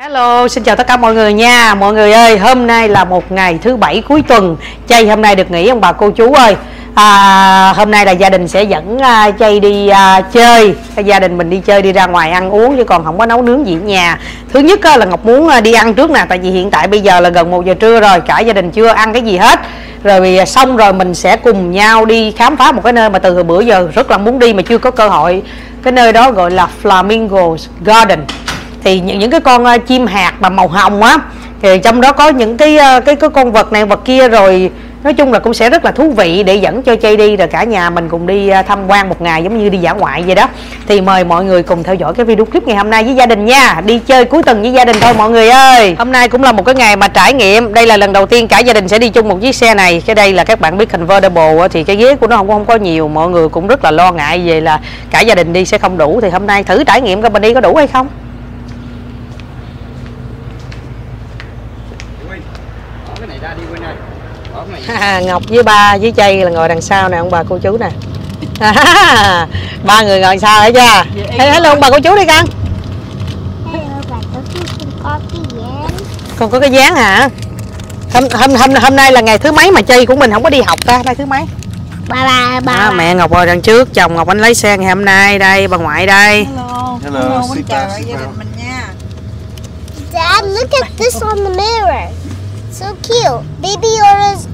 Hello, xin chào tất cả mọi người nha. Mọi người ơi, hôm nay là một ngày thứ bảy cuối tuần. Chay hôm nay được nghỉ ông bà cô chú ơi. Hôm nay là gia đình sẽ dẫn Chay đi chơi. Gia đình mình đi chơi, đi ra ngoài ăn uống chứ còn không có nấu nướng gì ở nhà. Thứ nhất là Ngọc muốn đi ăn trước nè, tại vì hiện tại bây giờ là gần 1 giờ trưa rồi, cả gia đình chưa ăn cái gì hết. Rồi xong rồi mình sẽ cùng nhau đi khám phá một cái nơi mà từ bữa giờ rất là muốn đi mà chưa có cơ hội. Cái nơi đó gọi là Flamingo Garden. Thì những cái con chim hạt mà màu hồng á, thì trong đó có những cái con vật này vật kia, rồi nói chung là cũng sẽ rất là thú vị để dẫn cho Chay đi, rồi cả nhà mình cùng đi tham quan một ngày giống như đi dã ngoại vậy đó. Thì mời mọi người cùng theo dõi cái video clip ngày hôm nay với gia đình nha. Đi chơi cuối tuần với gia đình thôi mọi người ơi. Hôm nay cũng là một cái ngày mà trải nghiệm. Đây là lần đầu tiên cả gia đình sẽ đi chung một chiếc xe này. Cái đây là các bạn biết convertible thì cái ghế của nó không có nhiều. Mọi người cũng rất là lo ngại về là cả gia đình đi sẽ không đủ. Thì hôm nay thử trải nghiệm coi mình đi có đủ hay không. Ngọc với ba với Chay là ngồi đằng sau nè, ông bà cô chú nè. Ba người ngồi sau hả cha? Hello ông bà cô chú đi con. Hello bà cô chú, con có cái dáng. Con có cái dáng hả? Hôm nay là ngày thứ mấy mà Chay của mình không có đi học ta? Nay thứ mấy? Ba. Mẹ Ngọc ngồi đằng trước, chồng Ngọc anh lấy xe ngày hôm nay đây, bà ngoại đây. Hello, xin chào gia đình mình nha. Dad, look at this on the mirror. So cute. Baby Yoda's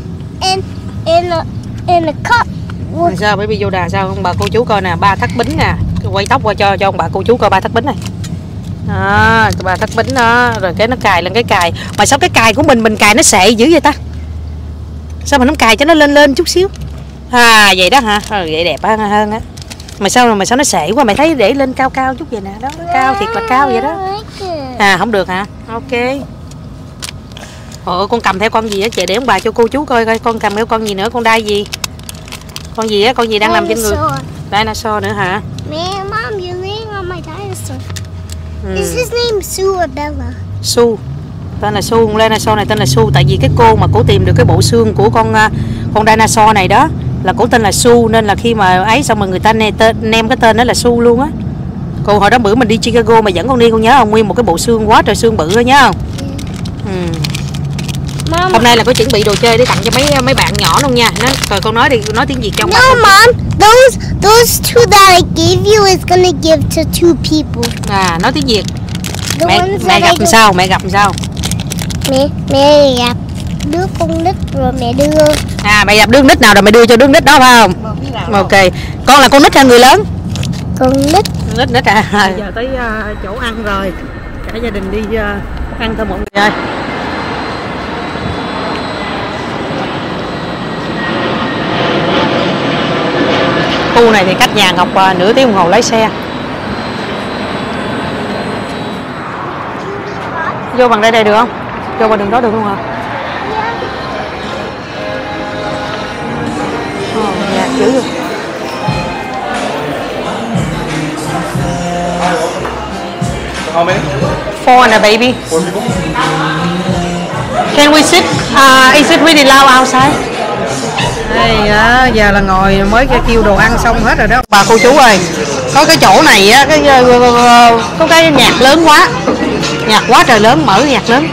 in a cup. Sao baby Yoda sao ông bà cô chú coi nè, ba thắt bính nè. Quay tóc qua cho ông bà cô chú coi ba thắt bính này. Ba thắt bính đó, rồi cái nó cài lên cái cài. Mà sao cái cài của mình cài nó sệ dữ vậy ta? Sao mà nó cài cho nó lên chút xíu. Vậy đó hả? Vậy đẹp hơn á. Mà sao nó sệ quá, mày thấy để lên cao chút vậy nè, đó, cao thiệt là cao vậy đó. Không được hả? Ok. Con cầm theo con gì á chị, để ông bà cho cô chú coi con cầm theo con gì nữa, con đai gì? Con gì á, con gì đang nằm trên người? Dinosaur nữa hả? Mom, you're laying on my dinosaur. Is his name Sue or Bella? Sue. Tên là Sue, dinosaur này tên là Sue tại vì cái cô mà cổ tìm được cái bộ xương của con dinosaur này đó là cổ tên là Sue, nên là khi mà ấy xong rồi người ta nêm cái tên đó là Sue luôn á. Cô hồi đó bữa mình đi Chicago mà dẫn con đi, con nhớ không? Nguyên một cái bộ xương quá trời xương bự đó nhớ không? Mom. Hôm nay là có chuẩn bị đồ chơi để tặng cho mấy bạn nhỏ luôn nha. Rồi con nói đi, nói tiếng Việt cho No, Mom. Those two that I gave you is gonna give to two people. Nói tiếng Việt. The Mẹ gặp làm sao? Mẹ gặp làm sao? Mẹ gặp đứa con nít rồi mẹ đưa. Mẹ gặp đứa nít nào rồi mẹ đưa cho đứa nít đó phải không? Ok. Con là con nít hay người lớn? Con nít. Nít à. Bây giờ tới chỗ ăn rồi. Cả gia đình đi ăn thôi mọi người ơi. Khu này thì cách nhà Ngọc nửa tiếng đồng hồ lái xe. Vô bằng đây được không? Vô bằng đường đó được không hả? Nhà dữ rồi. How many? 4 and a baby. 4 people? Can we sit? Is it really loud outside? Đây giờ là ngồi mới kêu đồ ăn xong hết rồi đó. Bà cô chú ơi, có cái chỗ này á, có cái nhạc lớn quá. Nhạc quá trời lớn, mở nhạc lớn.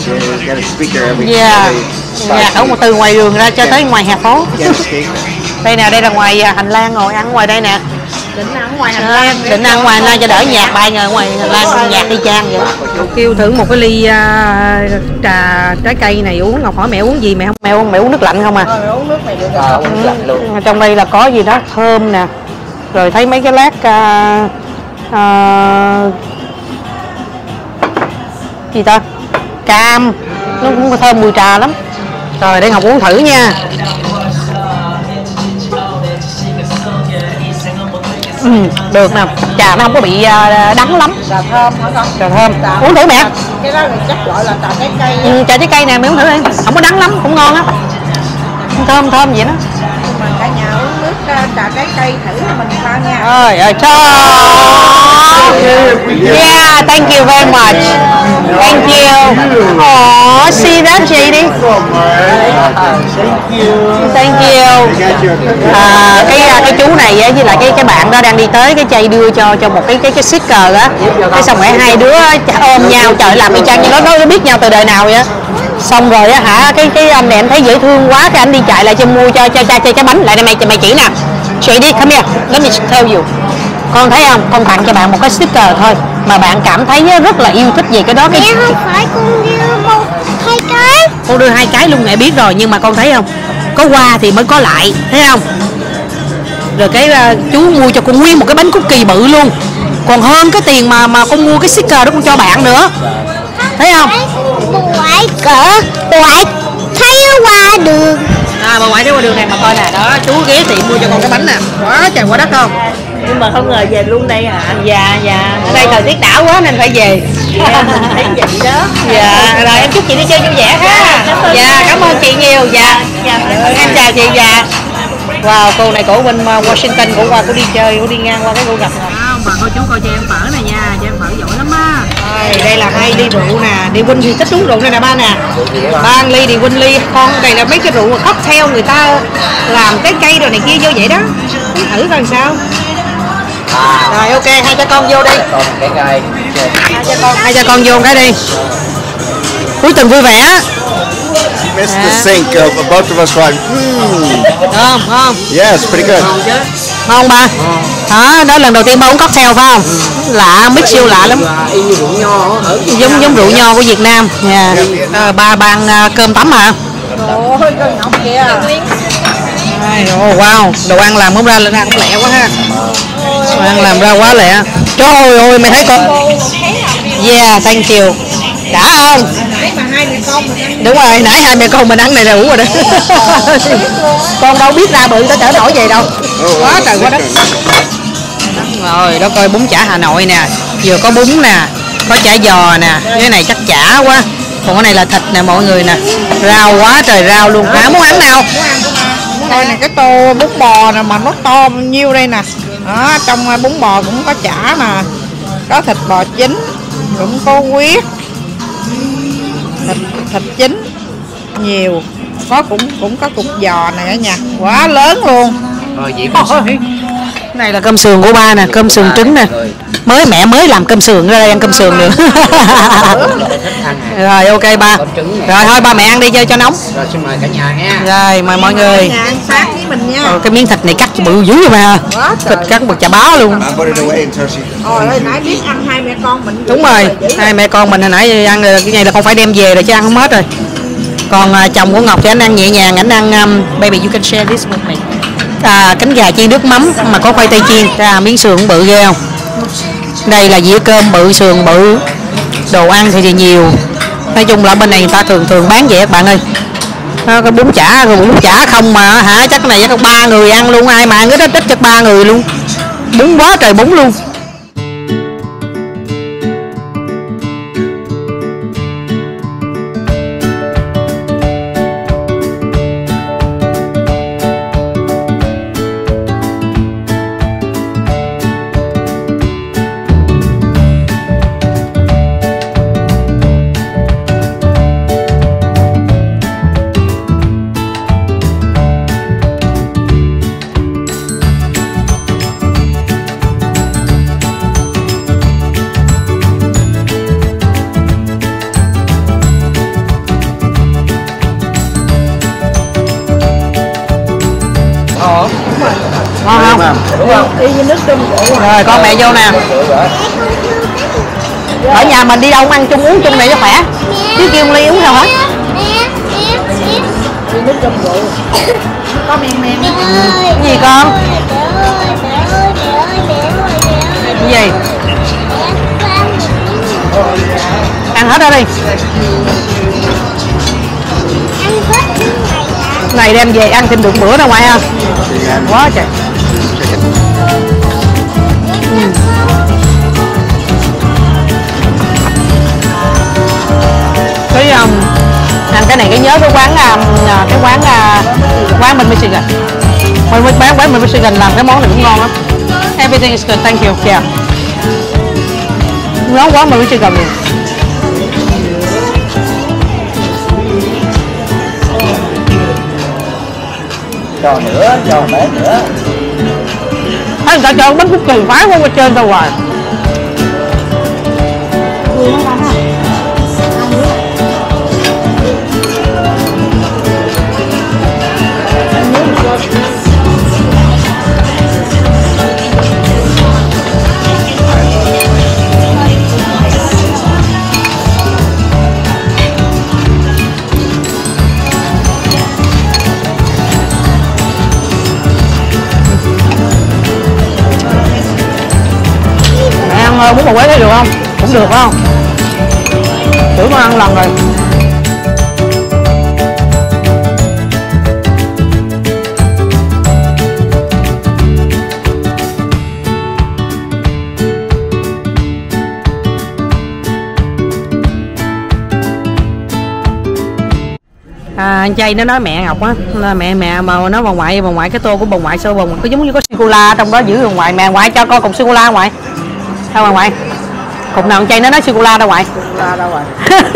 Nhạc ở một từ ngoài đường ra cho tới ngoài hè phố. Đây nè, đây là ngoài hành lang, ngồi ăn ngoài đây nè. Định ăn ngoài hành lang, cho đỡ nhạc bay ngoài hành lang nhạc đi chang vậy. Kêu thử một cái ly trà trái cây này uống. Ngọc hỏi mẹ uống gì, mẹ uống nước lạnh không à? Mẹ uống nước này được rồi. Uống nước lạnh luôn. Trong đây là có gì đó thơm nè, rồi thấy mấy cái lát gì ta, cam, nó cũng thơm mùi trà lắm. Rồi để Ngọc uống thử nha. Được nè, trà nó không có bị đắng lắm. Trà thơm hả con? Trà thơm. Uống thử mẹ. Cái đó là chắc gọi là trà trái cây. Trà trái cây nè, mẹ uống thử đi. Không có đắng lắm, cũng ngon á. Thơm vậy đó. Mà cả nhà uống nước trà trái cây thử mình sao nha. Trời ơi, trời. Yeah, thank you very much. Thank you. Oh, see that JD. Thank you. Cái chú này á, với lại cái bạn đó đang đi tới, cái chay đưa cho một cái sticker á, cái xong rồi hai đứa ôm nhau, trời làm y chang như nó biết nhau từ đời nào vậy á. Xong rồi á hả, cái anh này em thấy dễ thương quá, cái anh đi chạy lại cho mua cho cái bánh lại đây, mày chỉ nè, JD come here, let me tell you. Con thấy không, con tặng cho bạn một cái sticker thôi mà bạn cảm thấy rất là yêu thích về cái đó. Mẹ không phải con đưa 2 cái. Con đưa 2 cái luôn, mẹ biết rồi, nhưng mà con thấy không, có qua thì mới có lại, thấy không? Rồi cái chú mua cho con nguyên một cái bánh cookie bự luôn, còn hơn cái tiền mà con mua cái sticker đó con cho bạn nữa, thấy không? Bà ngoại thấy nó qua đường. Bà ngoại thấy qua đường này mà coi nè, đó chú ghé tiệm mua cho con cái bánh nè, quá trời quá đất không? Nhưng mà không ngờ về luôn đây hả? Dạ, ở đây thời tiết đảo quá nên phải về. Thấy vậy đó. Dạ, rồi em chúc chị đi chơi vui vẻ ha. Dạ, cảm ơn chị nhiều. Dạ, em chào chị. Dạ. Wow, cô này cổ bên Washington, cổ qua, cổ đi chơi, cổ đi ngang qua cái cổ gặp rồi. Bà cô chú coi cho em phở này nha, cho em phở giỏi lắm á. Đây là hay đi rượu nè, đi Quỳnh thì thích uống rượu này nè ba nè. 3 ly đi Quỳnh ly, con đây là mấy cái rượu cocktail người ta làm trái cây rồi này kia vô vậy đó. Thử coi sao. Rồi ok, hai cha con vô đi. Hai cha con vô cái đi. Cuối tuần vui vẻ. Missed the sync of both of us going. Không. Yes, pretty good. Không ba. Hả? Đó lần đầu tiên ba uống cocktail phải không? Lạ, mix siêu lạ lắm. Giống rượu nho của Việt Nam. Ba ban cơm tấm hả? Ôi, con ngọc kìa. Wow, đồ ăn làm không ra lên ra cũng lẹ quá ha. Đồ ăn làm ra quá lẹ. Trời ơi, mày thấy con. Yeah, thank you. Đã không? Đúng rồi, nãy 2 mẹ con mình ăn này là đủ rồi đó. Con đâu biết ra bự tới chở nổi vậy đâu. Quá trời quá đất. Rồi, đó coi bún chả Hà Nội nè, vừa có bún nè, có chả giò nè, cái này chắc chả quá. Còn cái này là thịt nè mọi người nè. Rau quá trời rau luôn. Muốn ăn nào? Đây nè, cái tô bún bò nè mà nó to bao nhiêu đây nè. Đó, trong bún bò cũng có chả nè, có thịt bò chín, cũng có huyết, thịt chín nhiều, cũng có cục giò này cả nhà, quá lớn luôn. Này là cơm sườn của ba nè, cơm sườn trứng nè. Mẹ mới làm cơm sườn ra đây ăn cơm sườn nữa. Rồi ok ba. Rồi thôi ba mẹ ăn đi chơi cho nóng. Rồi xin mời cả nhà nha. Rồi mời mọi người. Nhà ăn sáng với mình nha. Cái miếng thịt này cắt bự dữ rồi mà. Thịt cắt một chà bá luôn. Ôi ơi, nãy biết ăn 2 mẹ con mình. Đúng rồi, 2 mẹ con mình hồi nãy ăn rồi, cái này là con phải đem về rồi chứ ăn không hết rồi. Còn chồng của Ngọc thì anh ăn nhẹ nhàng, anh ăn baby you can share this with me. Cánh gà chiên nước mắm mà có khoai tây chiên, miếng sườn bự ghê không? Đây là dĩa cơm bự, sườn bự, đồ ăn thì nhiều. Nói chung là bên này người ta thường bán vậy các bạn ơi. Cái bún chả không mà hả, chắc này chắc 3 người ăn luôn, ai mà ăn cái đó chắc 3 người luôn. Bún quá trời bún luôn. Ngon không? Đúng không? Y như nước cơm rượu. Rồi con mẹ vô nè. Ở nhà mình đi đâu cũng ăn chung uống chung này cho khỏe. Chứ kêu ly uống sao hết. Y nước cơm rượu. Có men. Cái gì con? Cái gì? Ăn hết đó đi. Này đem về ăn thêm được bữa đâu ngoại ha. Quá trời. Cái ăn cái này cái nhớ cái quán bên Michigan. Quán bên Michigan làm cái món này cũng ngon lắm. Everything is good, thank you. Yeah. Ngon quá mà Michigan rồi. cho nữa, cho bé nữa. Thấy người ta cho bánh cút kỳ phái qua trên tao hoài. Bún bò Huế thấy được không? Cũng được phải không? Thử con ăn lần rồi. Anh Chay nó nói mẹ Ngọc á là mẹ mà nó bà ngoại cái tô của bà ngoại sơ bồng có giống như có sô cô la trong đó giữ bà ngoại, mẹ ngoại cho con cục sô cô la ngoại. Sao bà ngoại? Cục nào con Chay nó nói sô cô la đâu ngoại? Đâu rồi?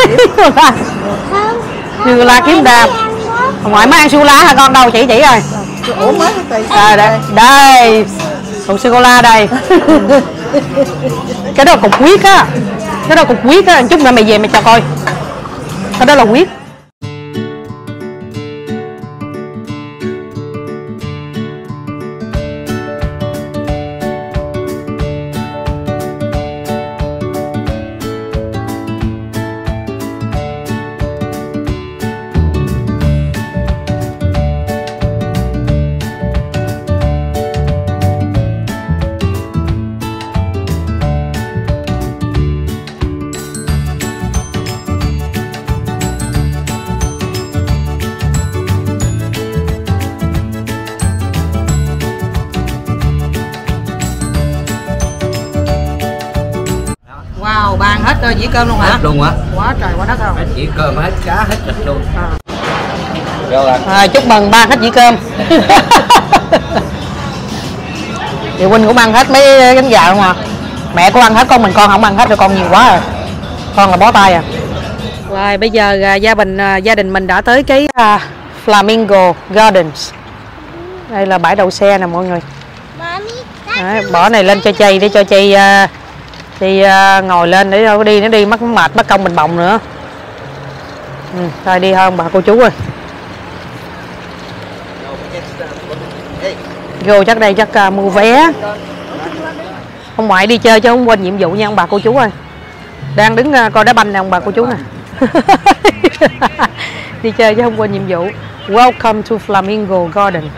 Sô cô la kiếm ra. Bà ngoại mới ăn sô cô la hả con? Đâu chỉ rồi. Ủa mới đây. Cục sô cô la đây. Cái đó là cục huyết á. Chút nữa mày về mày cho coi. Cái đó là huyết. Wow, bàn hết dĩa cơm luôn hả? Hết luôn hả? Quá trời quá đất không? Hết dĩa cơm, hết cá, hết thịt luôn. Chúc mừng ban hết dĩa cơm. Chị Huynh cũng ăn hết mấy cánh gà không à? Mẹ cũng ăn hết, con mình con không ăn hết rồi, con nhiều quá rồi. Con là bó tay à. Rồi bây giờ gia đình mình đã tới cái Flamingo Gardens. Đây là bãi đậu xe nè mọi người. Đấy, bỏ này lên cho Chay để cho Chay ngồi lên để nó đi mất mệt mất công mình bồng nữa. Thôi đi hơn bà cô chú ơi. Vô chắc đây chắc mua vé. Ông ngoại đi chơi chứ không quên nhiệm vụ nha ông bà cô chú ơi. Đang đứng coi đá banh nè ông bà cô chú nè. Đi chơi chứ không quên nhiệm vụ. Welcome to Flamingo Garden.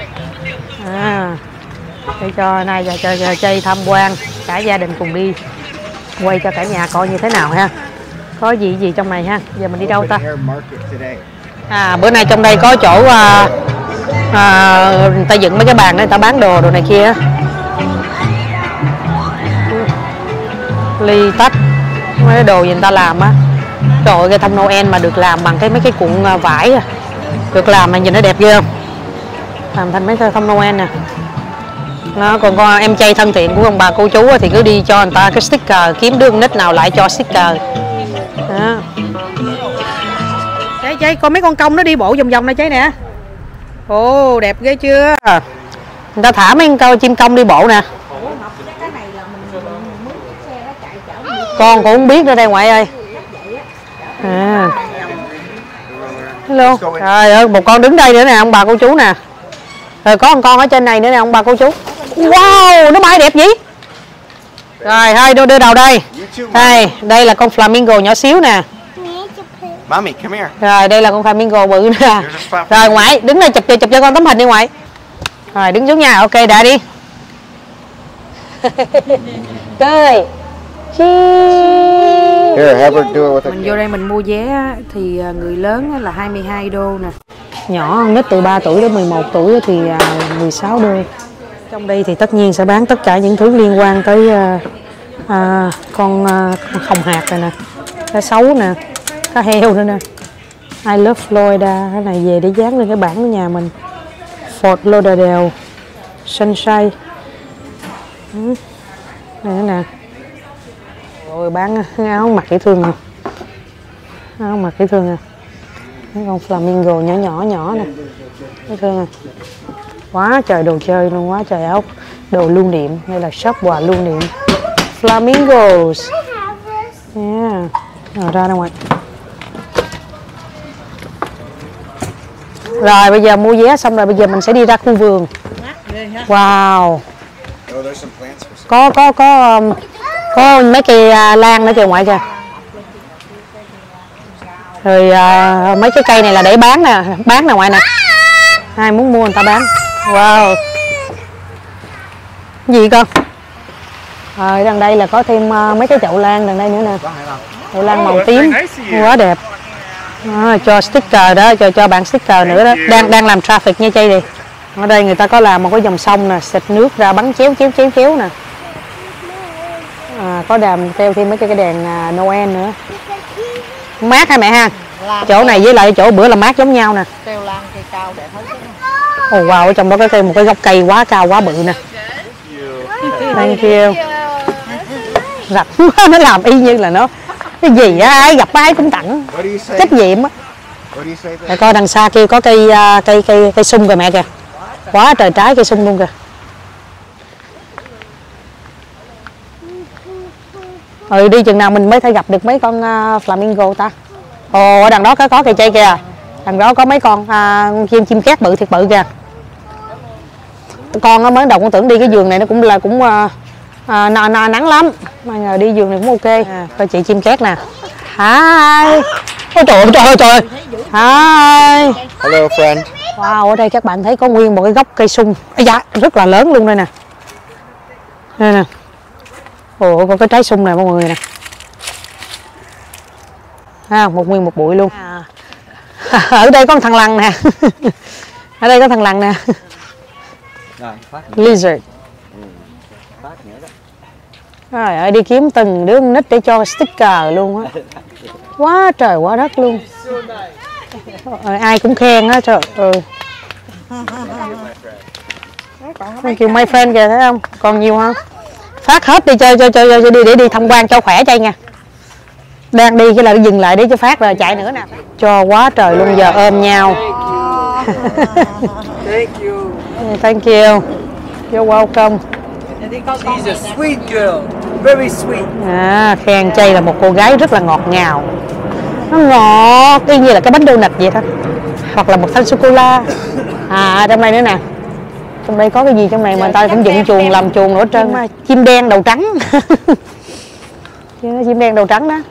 Để cho nay cho Chay tham quan, cả gia đình cùng đi quay cho cả nhà coi như thế nào ha. Có gì trong này ha. Giờ mình đi đâu ta? Bữa nay trong đây có chỗ người ta dựng mấy cái bàn đó, người ta bán đồ này kia. Ly tách, mấy cái đồ gì người ta làm á. Trời ơi, cái thông Noel mà được làm bằng mấy cái cuộn vải được làm mà nhìn nó đẹp ghê không? Làm thành mấy cái thông Noel nè. Còn con em Chay thân thiện của ông bà cô chú thì cứ đi cho người ta cái sticker, kiếm đứa con nít nào lại cho sticker. Đó. Chay coi mấy con công nó đi bộ vòng vòng này Chay nè. Ồ đẹp ghê chưa. Người ta thả mấy con chim công đi bộ nè. Con cũng không biết nữa đây ngoại ơi. Hello. Trời ơi, một con đứng đây nữa nè ông bà cô chú nè. Rồi có một con ở trên này nữa nè ông bà cô chú. Wow, nó bay đẹp gì. Rồi thôi đưa đầu đây. Đây là con flamingo nhỏ xíu nè. Mommy, come here. Rồi đây là con flamingo bự nè. Rồi ngoại đứng đây chụp cho con tấm hình đi ngoại. Rồi đứng xuống nha. Ok đã đi. Chơi. Mình vô đây mình mua vé thì người lớn là 22 đô nè. Nhỏ nít từ 3 tuổi đến 11 tuổi thì 16 đô. Trong đây thì tất nhiên sẽ bán tất cả những thứ liên quan tới con hồng hạc này nè, cá sấu nè, cá heo nữa nè. I love Florida, cái này về để dán lên cái bảng của nhà mình. Fort Lauderdale, Sunshine. Này nữa nè. Rồi bán áo mặc dễ thương nè. Áo mặc dễ thương nè. Mấy con flamingo nhỏ nè. Dễ thương nè. Quá trời đồ chơi luôn, quá trời ốc. Đồ lưu niệm, đây là shop quà lưu niệm. Flamingos. Yeah. Rồi ra ngoài. Rồi bây giờ mua vé xong rồi bây giờ mình sẽ đi ra khu vườn. Wow. Có mấy cây lan nữa kìa ngoại kìa. Rồi mấy cái cây này là để bán nè ngoại nè. Ai muốn mua người ta bán. Wow. Gì con? Rồi đằng đây là có thêm mấy cái chậu lan đằng đây nữa nè. Chậu lan màu tím quá đẹp. Cho sticker đó, cho bạn sticker nữa đó. Đang làm traffic nha Chay đi. Ở đây người ta có làm một cái dòng sông nè, xịt nước ra bắn chéo nè. Có treo thêm mấy cái đèn Noel nữa. Mát hả mẹ ha? Chỗ này với lại chỗ bữa là mát giống nhau nè. Treo lan cây cao đẹp hết. Oh wow, ở trong đó có một cái gốc cây quá cao quá bự nè. Thank you. Rạch quá, nó làm y như là nó cái gì á, ai gặp ai cũng tặng. Trách nhiệm á. Để coi đằng xa kia có cây sung kìa mẹ kìa. Quá trời trái cây sung luôn kìa. Đi chừng nào mình mới thể gặp được mấy con flamingo ta. Ồ, ở đằng đó có cây chay kìa. Đằng đó có mấy con chim két bự thiệt bự kìa. Con mới đầu con tưởng đi cái vườn này nó cũng nắng lắm. Mà nhờ đi vườn này cũng ok. Coi chị chim két nè. Hi. Ôi trời. Hi. Hello friend. Wow, ở đây các bạn thấy có nguyên một cái gốc cây sung. Dạ, rất là lớn luôn đây nè. Đây nè. Ồ, có cái trái sung này mọi người nè. Nguyên một bụi luôn. Ở đây có một thằng lằn nè. Ở đây có thằng lằn nè. Lizard. Rồi ơi, đi kiếm từng đứa nít để cho sticker luôn á. Quá trời quá đất luôn. Ai cũng khen á trời ơi. Thank you my friend kìa, thấy không? Còn nhiều không? Phát hết đi cho đi để đi tham quan cho khỏe Chay nha. Đang đi cái là dừng lại để cho phát rồi chạy nữa nè. Cho quá trời luôn, giờ ôm nhau. Thank you. Thank you. You're welcome. She's a sweet girl. Very sweet. Khen Chay là một cô gái rất là ngọt ngào. Nó ngọt y như là cái bánh donut vậy thôi. Hoặc là một thanh sô-cô-la. Trong đây nữa nè. Trong đây có cái gì trong này mà người ta cũng dựng chuồng, làm chuồng nữa trơn. Chim đen đầu trắng. Chim đen đầu trắng đó.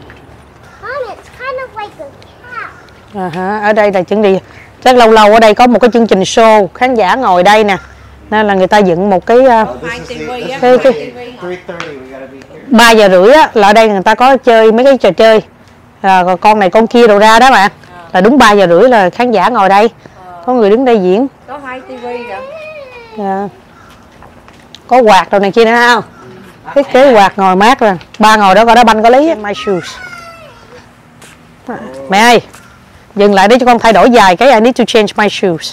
Ở đây là chuẩn bị chắc lâu ở đây có một cái chương trình show, khán giả ngồi đây nè, nên là người ta dựng một cái 3:30 á, là ở đây người ta có chơi mấy cái trò chơi, con này con kia đồ ra đó bạn, là đúng 3:30 là khán giả ngồi đây, có người đứng đây diễn, Có 2 tivi kìa. có quạt đồ này kia nữa không, thiết kế quạt ngồi mát rồi, ba ngồi đó coi đá banh có lý. My shoes. Mẹ ơi, dừng lại để cho con thay đổi dài cái I need to change my shoes.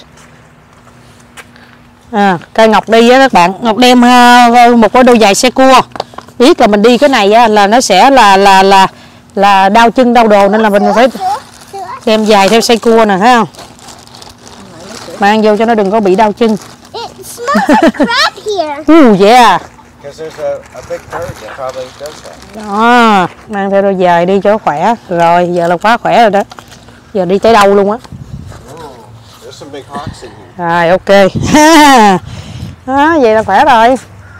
Cây Ngọc đi á các bạn, Ngọc đem một cái đôi giày xe cua. Biết là mình đi cái này á, là nó sẽ là đau chân đau đồ, nên là mình phải đem giày theo xe cua nè, thấy không? Mang vô cho nó đừng có bị đau chân. It smells like crap here. Yeah. Because there's a big bird that probably does that. Đó, mang theo đôi giày đi cho khỏe. Rồi, giờ là quá khỏe rồi đó. Giờ đi tới đâu luôn á. There's some big hawks in here. Rồi, ok. Đó, vậy là khỏe rồi.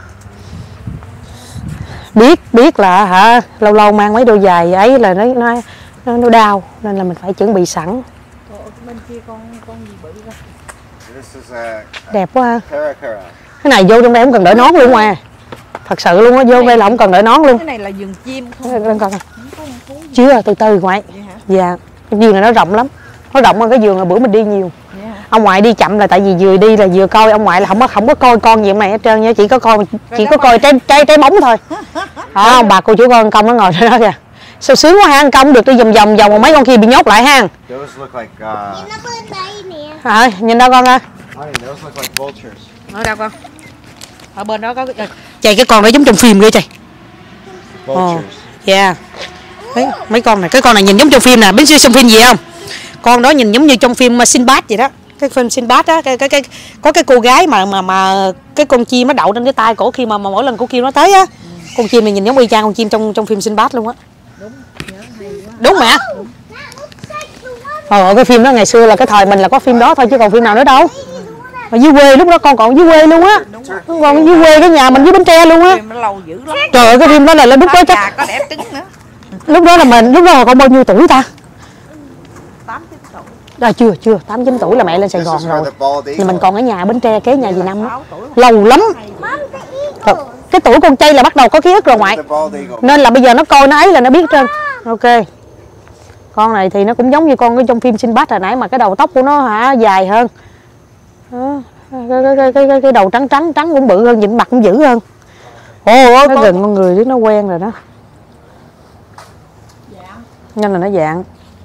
Biết là lâu lâu mang mấy đôi giày ấy là nó đau, nên là mình phải chuẩn bị sẵn. Bên kia con gì bự ra. This is a Đẹp quá ha. caracara. Cái này vô trong đây không cần đợi nón luôn mà. Thật sự luôn á, vô đây là không cần đợi nón luôn. Cái này là vườn chim không? Đang coi nè. Chưa, từ từ ngoại. Dạ. Cái vườn này nó rộng lắm. Nó rộng hơn cái vườn là bữa mình đi nhiều. Ông ngoại đi chậm là tại vì vừa đi là vừa coi, ông ngoại là không có coi con gì này hết trơn nha, chỉ có coi trái bóng thôi. Ông bà cô chú con công nó ngồi trên đó kìa. Sao sướng quá ha, ăn công được đi vòng mà mấy con kia bị nhốt lại ha. Those look like Nhìn đâu con ơi. those look like vultures. Ở đâu con? Ở bên đó có chạy cái con đó giống trong phim ghê trời. Vultures. Yeah. Mấy con này, cái con này nhìn giống trong phim nè, biết trong phim gì không? Con đó nhìn giống như trong phim Sinbad vậy đó. Cái phim Sinbad á, có cái cô gái mà cái con chim nó đậu trên cái tay cổ khi mà mỗi lần cô kêu nó tới á, con chim này nhìn giống y chang con chim trong phim Sinbad luôn á. Đúng mẹ. Cái phim đó ngày xưa là cái thời mình là có phim đó thôi chứ còn phim nào nữa đâu. Ở dưới quê lúc đó con còn dưới quê luôn á. Còn dưới quê cái nhà mình dưới Bến Tre luôn á. Trời ơi cái phim đó là lúc đó chắc có đẻ trứng nữa. lúc đó là con bao nhiêu tuổi ta? 8-9 tuổi. Chưa 8-9 tuổi là mẹ lên Sài Gòn rồi. Thì mình còn ở nhà Bến Tre kế nhà dì Năm á. Lâu lắm. Rồi, cái tuổi con Chay là bắt đầu có ký ức rồi ngoại. Nên là bây giờ nó coi nó ấy là nó biết trơn. Ok. Con này thì nó cũng giống như con trong phim Sinbad hồi nãy mà cái đầu tóc của nó dài hơn. Cái đầu trắng cũng bự hơn, nhìn mặt cũng dữ hơn. Nó gần con người chứ nó quen rồi đó. Nên là nó dạng.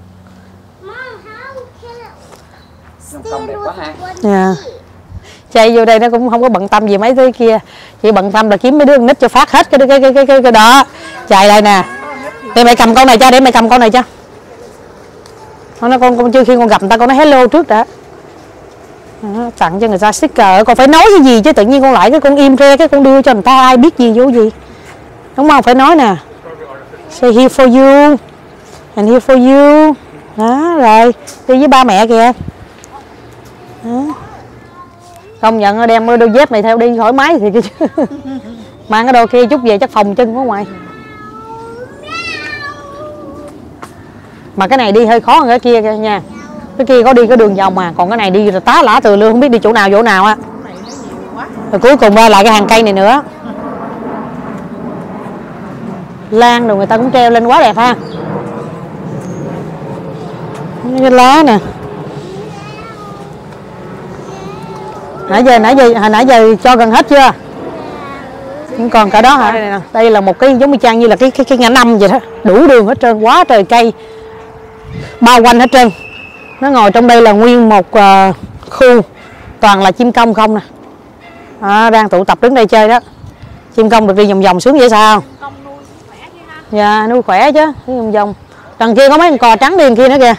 Yeah. Chay vô đây nó cũng không có bận tâm gì mấy thứ kia, chỉ bận tâm là kiếm mấy đứa con nít cho phát hết cái đó. Chạy đây nè, để mẹ cầm con này cho, nó con chưa khi con gặp người ta con nói hello trước đã. Tặng cho người ta sticker, con phải nói cái gì chứ tự nhiên con lại cái con im re cái con đưa cho người ta ai biết gì vô gì, đúng không? Phải nói nè, say here for you and here for you đó. Rồi đi với ba mẹ kìa đó. Công nhận đem đôi dép này theo đi thoải mái thì chứ mang cái đôi kia chút về chắc phòng chân của ngoài. Mà cái này đi hơi khó hơn cái kia kìa nha. Cái kia có đi cái đường vòng mà, còn cái này đi rồi tá lả từ lương không biết đi chỗ nào á. Rồi cuối cùng ra lại cái hàng cây này nữa. Lan rồi người ta cũng treo lên quá đẹp ha. Cái lá nè. Nãy giờ cho gần hết chưa? Không còn cả đó hả? Đây là một cái giống như trang như là cái ngã năm vậy đó, đủ đường hết trơn, quá trời cây bao quanh hết trơn. Nó ngồi trong đây là nguyên một khu toàn là chim công không nè. Đang tụ tập đứng đây chơi đó. Chim công được đi vòng sướng vậy sao? Dạ nuôi khỏe chứ, vòng. Đằng kia có mấy con cò trắng đi đằng kia nữa kìa.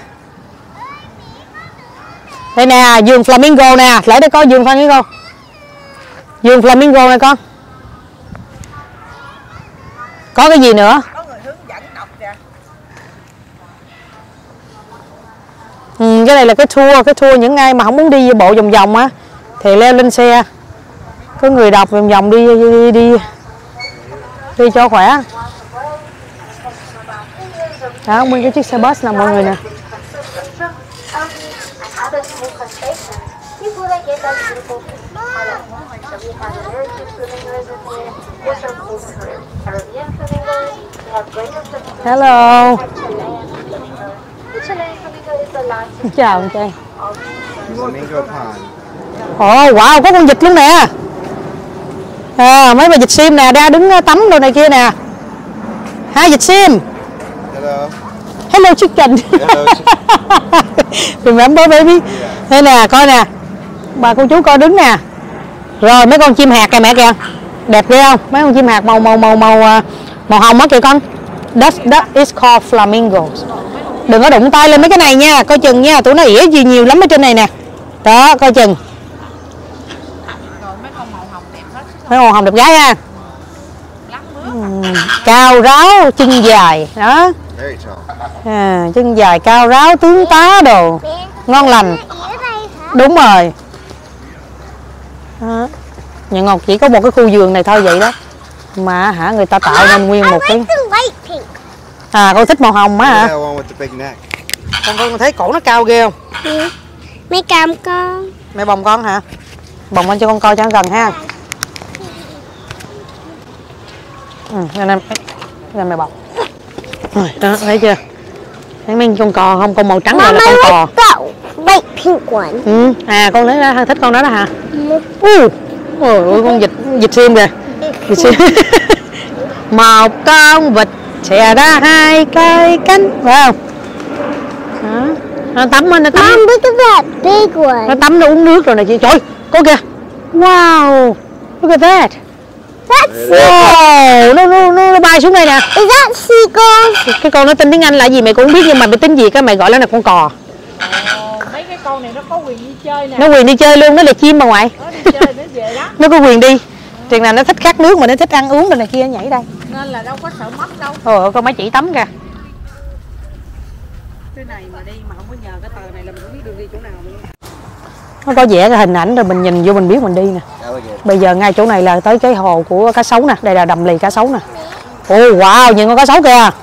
Đây nè, vườn flamingo nè, lại đây coi vườn flamingo. Vườn flamingo này con. Có cái gì nữa? Có người hướng dẫn đọc kìa. Cái này là cái tour những ai mà không muốn đi bộ vòng á thì leo lên xe. Có người đọc vòng đi cho khỏe. Đó, nguyên cái chiếc xe bus nè mọi người nè. Hello. Chào anh trai. Wow, có con vịt luôn nè. Mấy bà vịt sim nè, đang đứng tắm đồ này kia nè. Hai vịt sim. Hello chicken. Remember baby. Đây nè, coi nè. Bà cô chú coi đứng nè. Rồi mấy con chim hạt kìa mẹ kìa. Đẹp ghê không? Mấy con chim hạt màu hồng á kìa con. That is called flamingos. Đừng có đụng tay lên mấy cái này nha, coi chừng nha, tụi nó ỉa gì nhiều lắm ở trên này nè. Đó, coi chừng. Mấy con hồng đẹp gái ha. Cao ráo, chân dài đó. Chân dài cao ráo, tướng tá đồ ngon lành. Đúng rồi. Nhưng Ngọc chỉ có một cái khu vườn này thôi vậy đó mà người ta tạo nên nguyên một cái. Con thích màu hồng á hả? Con thấy cổ nó cao ghê không? Mẹ cầm con. Mẹ bồng con hả? Bồng lên cho con coi cho nó gần ha. Nên mẹ bồng. Rồi đó, thấy chưa? Thấy mấy con cò không? Con màu trắng này là con cò. White pink one. Con thấy thích con đó hả? Ôi con vịt sim kìa. Vịt sim. Một con vịt xẻ ra hai cái cánh, phải không? Đó. Nó tắm. Mom, look at that big one. Nó tắm nó uống nước rồi này chị. Trời, có kìa. Wow, look at that. That's Wow, nó bay xuống đây nè. Is that seagull? Cái con nó tên tiếng Anh là gì mẹ cũng không biết nhưng mà mẹ tính gì cái mày gọi nó là con cò. Mấy cái con này nó có quyền đi chơi nè. Nó quyền đi chơi luôn, nó là chim bà ngoại. Nó đi chơi nó về đó. Nó có quyền đi. Chừng nào nó thích khát nước mà nó thích ăn uống rồi này kia nhảy đây. Nên là đâu có sợ mất đâu. Ồ, con mấy chị tắm kìa. Cái này mà đi mà không có nhờ cái tờ này là mình không biết đường đi chỗ nào luôn. Nó có vẽ cái hình ảnh rồi mình nhìn vô mình biết mình đi nè. Bây giờ ngay chỗ này là tới cái hồ của cá sấu nè. Đây là đầm lì cá sấu nè. Ồ wow, nhìn con cá sấu kìa.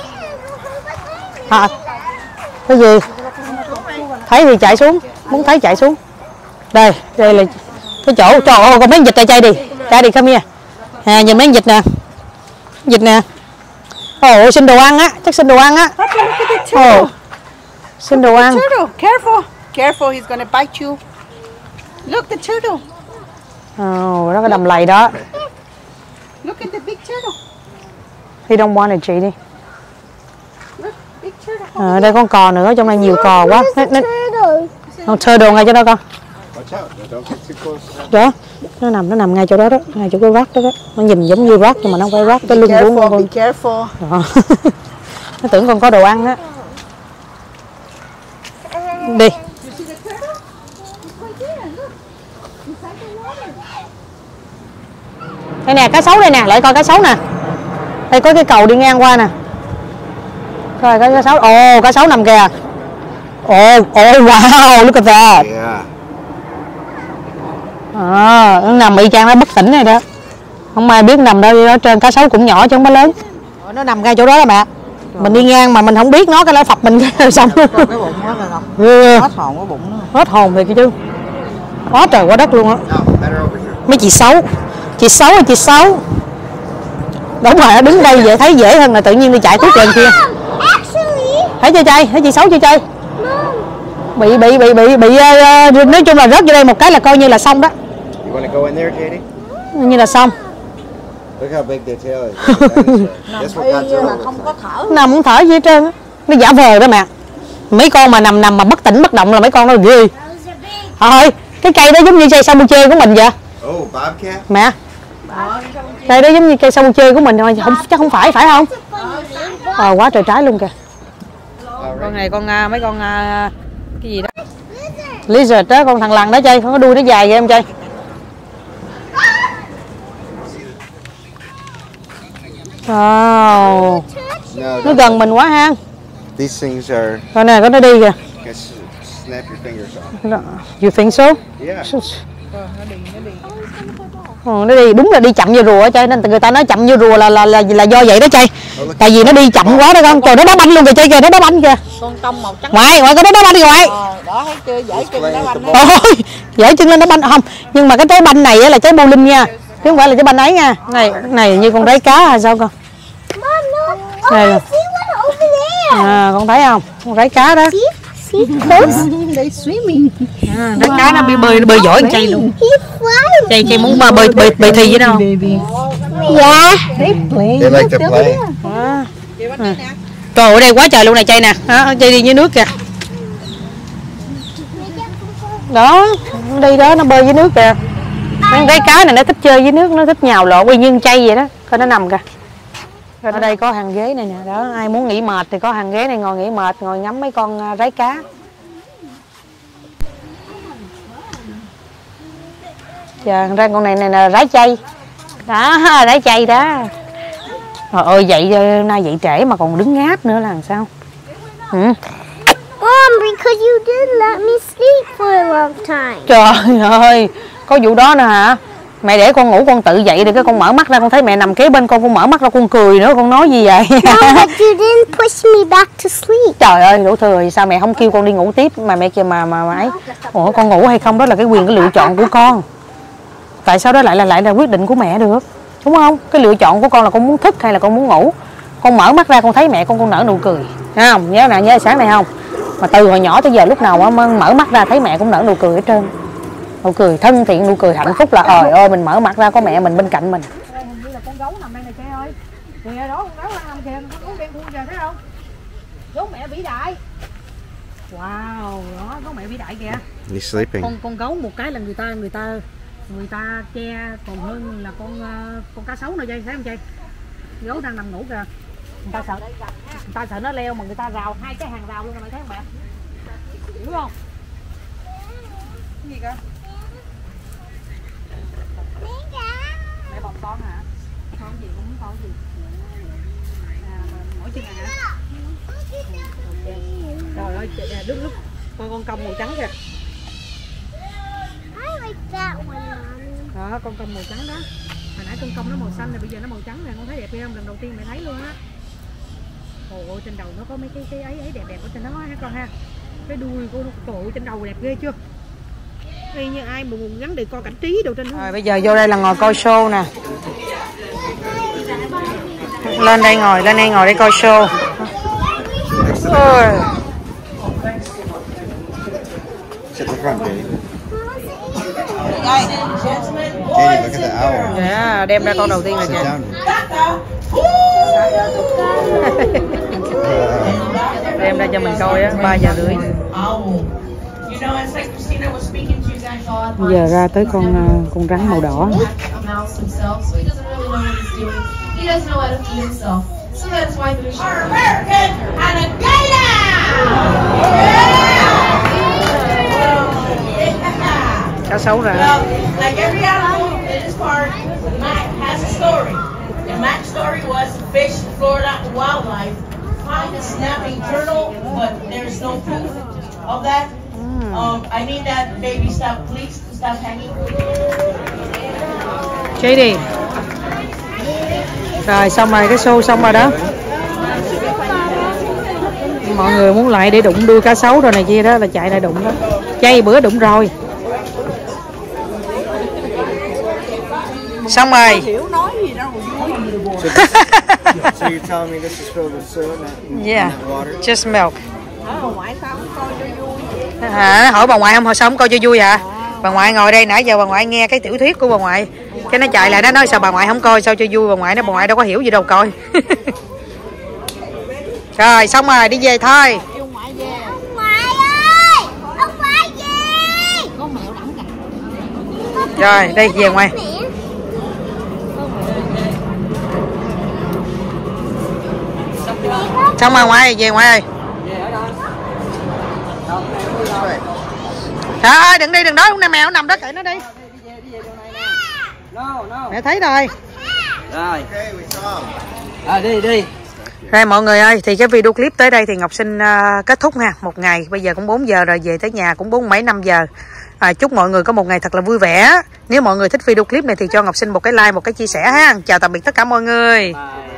À, cái gì? Thấy thì chạy xuống, muốn thấy chạy xuống. Đây là cái chỗ. Trời ơi, con miếng vịt này chạy đi. Chạy đi come here. À, nhìn miếng vịt nè. Vịt nè. Ồ, xin đồ ăn á, chắc xin đồ ăn á. Ồ, xin đồ ăn. Turtle, careful. Careful, he's gonna bite you. Look the turtle. Ồ, đó cái đầm lầy đó. Look at the big turtle. He don't want it, chị đi. Look, big turtle. Đây con cò nữa, trong này nhiều cò quá. Con turtle ngay chỗ đó con. Watch out, don't get too close. Đó, nó nằm ngay chỗ đó đó, ngay chỗ cái rác đó, đó. Nó nhìn giống như rác nhưng mà nó không phải rác, cái lưng của con. Be careful. Đó. Nó tưởng con có đồ ăn á. Đi. Đây nè, cá sấu đây nè, lại coi cá sấu nè. Đây có cái cầu đi ngang qua nè. Coi có cá sấu. Ồ, cá sấu nằm kìa. Ồ, wow, look at that. Yeah. Nó nằm y chang nó bất tỉnh này đó. Không ai biết nằm đâu ở trên, cá sấu cũng nhỏ chứ không có lớn. Nó nằm ngay chỗ đó đó mẹ. Mình đi ngang mà mình không biết nó, cái nó phập mình xong. Cái bụng đó là không. Hết hồn cái bụng nó. Hết hồn thì chứ. Quá trời quá đất luôn á. Mấy chị xấu. Chị xấu ơi chị xấu. Đúng rồi, đứng đây vậy thấy dễ hơn là tự nhiên đi chạy tuốt lên kia. Thấy chưa chơi? Thấy chị xấu chưa chơi? Bị nói chung là rớt vô đây một cái là coi như là xong đó. You want to go in there, Katie? Như là xong. Look how big their tail is. Guess what got through? Là không có thở. Nào muốn thở gì hết trơn á. Nó giả vờ đó mẹ. Mấy con mà nằm mà bất tỉnh bất động là mấy con nó ghê. Thôi, cái cây đó giống như cây sabuche của mình vậy. Oh, bobcat? Mẹ. Cây đó giống như cây sabuche của mình thôi, không chắc không phải không? Quá trời trái luôn kìa. Con này con mấy con cái gì đó. Lizard đó, con thằng lằn đó chơi, con có đuôi nó dài vậy em chơi. Wow. Nó gần mình quá ha. These things are. Coi nè, có nó đi kìa. Snap your fingers off. You think so? Yeah. Nó đi đúng là đi chậm vô rùa chơi, nên người ta nói chậm vô rùa là do vậy đó chơi. Tại vì nó đi chậm quá đó con. Trời, nó đá banh luôn kìa chơi kìa, nó đá banh kìa. Con tông màu trắng. Ngoại có nó đá banh kìa ngoại. Đó thấy chưa, dễ chân đá banh đó. Ôi, dễ chân lên đá banh không? Nhưng mà cái trái banh này là trái bowling nha, chứ không phải là trái banh ấy nha. Này như con rái cá hay sao con? Này là. Con thấy không? Con rái cá đó. They're swimming. Rái cá nó bơi giỏi chay luôn. Chay muốn bơi thi với đâu? Yeah. They like to play. Trời, ở đây quá trời luôn này chay nè. Chay đi dưới nước kìa. Đó, nó đi đó, nó bơi dưới nước kìa. Mấy cái cá này nó thích chơi dưới nước, nó thích nhào lộn y như chay vậy đó. Coi nó nằm kìa. Ở đây có hàng ghế này nè, đó, ai muốn nghỉ mệt thì có hàng ghế này ngồi nghỉ mệt, ngồi ngắm mấy con rái cá. Dạ, ra con này là rái chay. Đó, rái chay đó. Trời ơi, vậy nay dậy trễ mà còn đứng ngáp nữa là làm sao? Mom, because you didn't let me sleep for a long time. Trời ơi, có vụ đó nữa hả? Mẹ để con ngủ con tự dậy rồi cái con mở mắt ra con thấy mẹ nằm kế bên con mở mắt ra con cười nữa, con nói gì vậy? Mom, but you didn't push me back to sleep. Trời ơi, đủ thừa, sao mẹ không kêu con đi ngủ tiếp mà mẹ kêu mà ấy. Ủa, con ngủ hay không đó là cái quyền, cái lựa chọn của con. Tại sao đó lại là quyết định của mẹ được, đúng không? Cái lựa chọn của con là con muốn thức hay là con muốn ngủ. Con mở mắt ra con thấy mẹ con nở nụ cười, thấy không? Nhớ nè, nhớ sáng này không? Mà từ hồi nhỏ tới giờ lúc nào mở mắt ra thấy mẹ cũng nở nụ cười hết trơn. Nụ cười thân thiện, nụ cười hạnh phúc là ơi mình mở mặt ra có mẹ mình bên cạnh mình. Hình như là con gấu nằm đây này Kê ơi. Kìa đó, con gấu đang nằm kìa, con gấu đen thui kìa, thấy không? Gấu mẹ vĩ đại. Wow, đó, gấu mẹ vĩ đại kìa. He's sleeping. Con gấu một cái là người ta che còn hơn là con cá sấu nữa chơi, thấy không chơi? Gấu đang nằm ngủ kìa. Người ta sợ nó leo mà người ta rào hai cái hàng rào luôn rồi, mày thấy không mẹ? Hiểu không? Cái gì cơ? Mẹ bồng con hả? Con gì cũng muốn con gì? Mỗi chân này hả? Trời ơi, lúc con công màu trắng kìa. Đó, con công màu trắng đó. Hồi nãy con công nó màu xanh rồi, bây giờ nó màu trắng này, con thấy đẹp hay không? Lần đầu tiên mẹ thấy luôn á. Ôi, trên đầu nó có mấy cái ấy đẹp đẹp ở trên đó ha con ha. Cái đuôi của nó trên đầu đẹp ghê chưa? Y như ai mà gắn để coi cảnh trí đâu trên đó. Rồi bây giờ vô đây là ngồi coi show nè. Lên đây ngồi đây coi show. Ôi. Sit the front, Katie. Katie, look at the owl. Yeah, đem ra con đầu tiên là Sit kìa. down. Đem ra cho mình coi á, 3 giờ rưỡi. Giờ ra tới con rắn màu đỏ. Cá sấu ra. Like every animal in this park, Mac has a story. And Mac's story was fish, Florida wildlife. Find a snapping turtle, but there's no proof of that. I need that baby stop, please, to stop hanging. Chơi đi. Rồi xong rồi, cái show xong rồi đó. Mọi người muốn lại để đụng đuôi cá sấu rồi này kia đó là chạy lại đụng đó. Chay bữa đụng rồi. Xong rồi. So you're telling me this is filled with syrup and Yeah, water? just milk. Hỏi bà ngoại không, sao không coi cho vui hả? Bà ngoại ngồi đây nãy giờ bà ngoại nghe cái tiểu thuyết của bà ngoại, cái nó chạy lại nó nói sao bà ngoại không coi, sao cho vui. Bà ngoại đâu có hiểu gì đâu coi. Rồi xong rồi, đi về thôi. Ông ngoại ơi, ông ngoại về. Con mèo đẳng cả. Rồi đi về ngoài. Xong rồi ngoại, về ngoại ơi. Trời ơi, đừng đi, đừng đó, con mèo nằm đó, kệ nó đi. Mẹ thấy rồi. Rồi. Okay, we saw. Đi. Rồi mọi người ơi, thì cái video clip tới đây thì Ngọc xin kết thúc ha. Một ngày, bây giờ cũng 4 giờ rồi, về tới nhà cũng 4 mấy 5 giờ. Chúc mọi người có một ngày thật là vui vẻ. Nếu mọi người thích video clip này thì cho Ngọc xin một cái like, một cái chia sẻ ha. Chào tạm biệt tất cả mọi người. Bye.